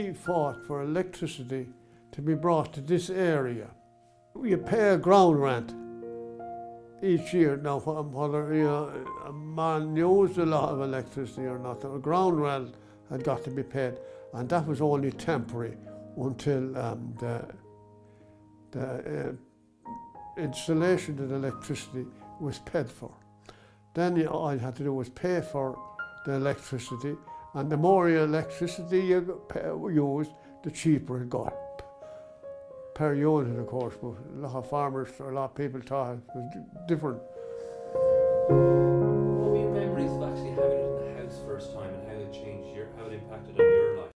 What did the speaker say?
we fought for electricity to be brought to this area. You pay a ground rent each year. Now, whether a man used a lot of electricity or not, the ground rent had got to be paid, and that was only temporary until the installation of the electricity was paid for. Then all you had to do was pay for the electricity, and the more electricity you use, the cheaper it got per unit, of course. But a lot of farmers, or a lot of people thought it was different. What were your memories of actually having it in the house first time, and how it changed how it impacted on